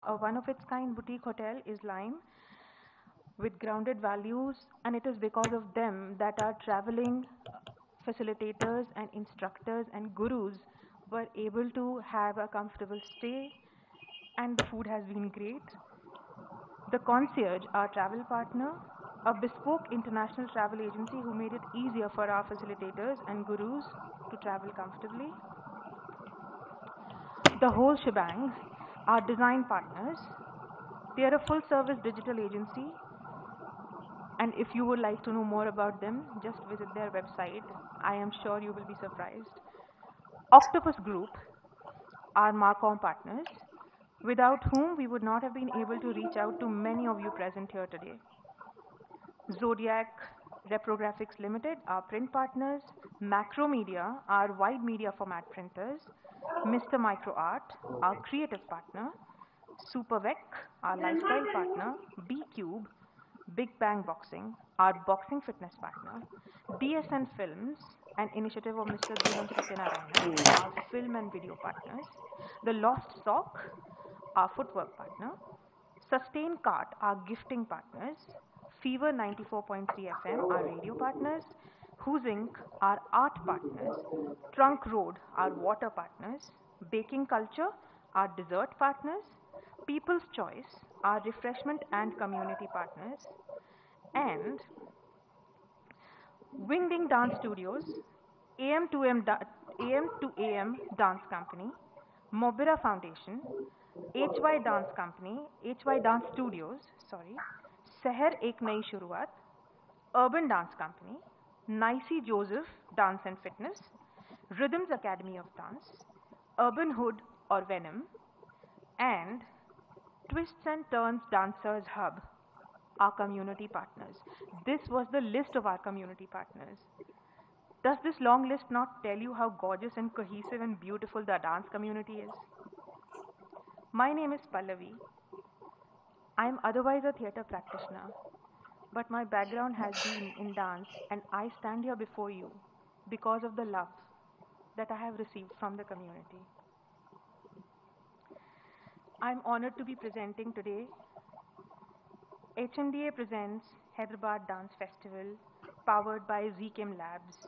A one-of-its-kind boutique hotel is Lime with grounded values, and it is because of them that our traveling facilitators and instructors and gurus were able to have a comfortable stay, and the food has been great. The Concierge, our travel partner, a bespoke international travel agency who made it easier for our facilitators and gurus to travel comfortably. The whole shebang, our design partners. They are a full service digital agency, and if you would like to know more about them, just visit their website. I am sure you will be surprised. Octopus Group, our Marcom partners, without whom we would not have been able to reach out to many of you present here today. Zodiac Reprographics Limited, our print partners. Macromedia, our wide media format printers. Mr. Micro Art, our creative partner. Supervec, our lifestyle partner. B Cube, Big Bang Boxing, our boxing fitness partner. DSN Films, an initiative of Mr. Dhiman Satyanarayana, our film and video partners. The Lost Sock, our footwork partner. Sustain Cart, our gifting partners. Fever 94.3 FM, our radio partners. Who's Inc., our art partners. Trunk Road, our water partners. Baking Culture, our dessert partners. People's Choice, our refreshment and community partners. And Wingding Dance Studios, AM to AM Dance Company, Mobira Foundation, HY Dance Company, HY Dance Studios, sorry, Seher Ek Nayi Shuruaat, Urban Dance Company, Nicey Joseph Dance and Fitness, Rhythms Academy of Dance, Urban Hood or Venom, and Twists and Turns Dancers Hub, our community partners. This was the list of our community partners. Does this long list not tell you how gorgeous and cohesive and beautiful the dance community is? My name is Pallavi. I am otherwise a theatre practitioner, but my background has been in dance, and I stand here before you because of the love that I have received from the community. I'm honored to be presenting today. HMDA presents Hyderabad Dance Festival, powered by ZKM Labs,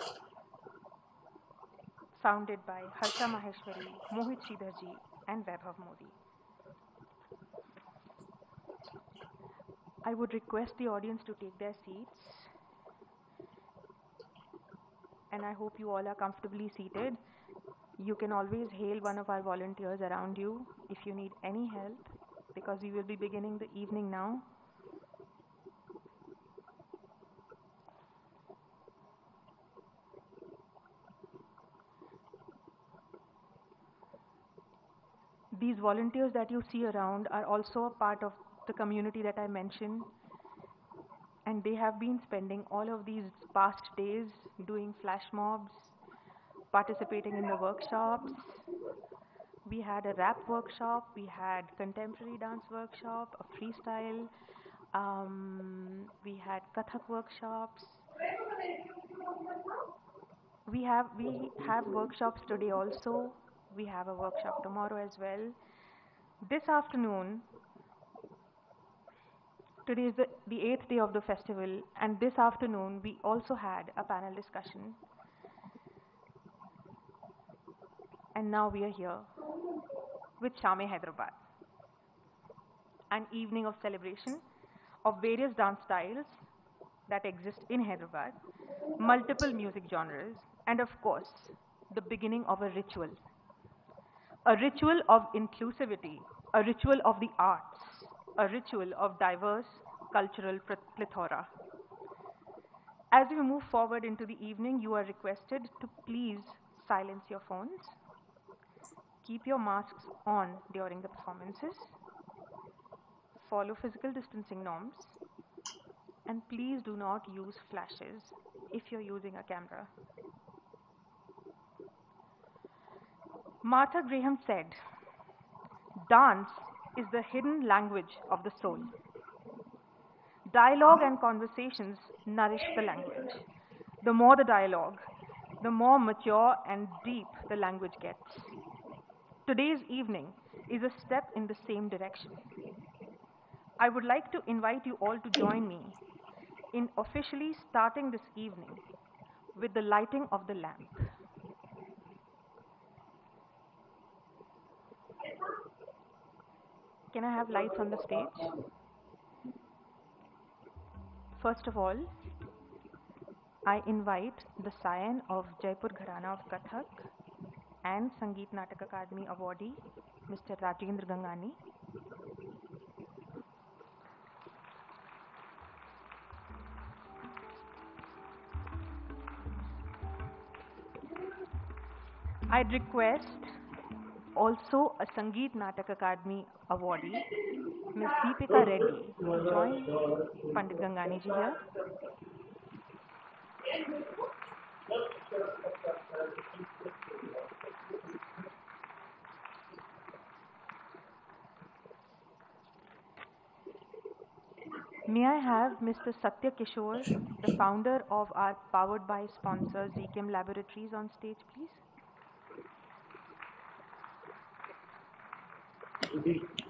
founded by Harsha Maheshwari, Mohit Sridharji, and Vaibhav Modi. I would request the audience to take their seats, and I hope you all are comfortably seated. You can always hail one of our volunteers around you if you need any help, because we will be beginning the evening now. These volunteers that you see around are also a part of the community that I mentioned, and they have been spending all of these past days doing flash mobs, participating in the workshops. We had a rap workshop, we had contemporary dance workshop, a freestyle, we had Kathak workshops. We have workshops today also. We have a workshop tomorrow as well. This afternoon, today is the 8th day of the festival, and this afternoon we also had a panel discussion. And now we are here with Shame Hyderabad, an evening of celebration of various dance styles that exist in Hyderabad, multiple music genres, and of course, the beginning of a ritual of inclusivity, a ritual of the arts, a ritual of diverse cultural plethora. As we move forward into the evening, you are requested to please silence your phones, keep your masks on during the performances, follow physical distancing norms, and please do not use flashes if you're using a camera. Martha Graham said, "Dance is the hidden language of the soul. Dialogue and conversations nourish the language. The more the dialogue, the more mature and deep the language gets." Today's evening is a step in the same direction. I would like to invite you all to join me in officially starting this evening with the lighting of the lamp. Can I have lights on the stage? First of all, I invite the scion of Jaipur Gharana of Kathak and Sangeet Natak Akademi awardee, Mr. Rajendra Gangani. I'd request also a Sangeet Natak Akademi awardee, Ms. Deepika Reddy, to join Pandit Gangani ji here. May I have Mr. Satya Kishore, the founder of our powered by sponsor ZChem Laboratories, on stage, please?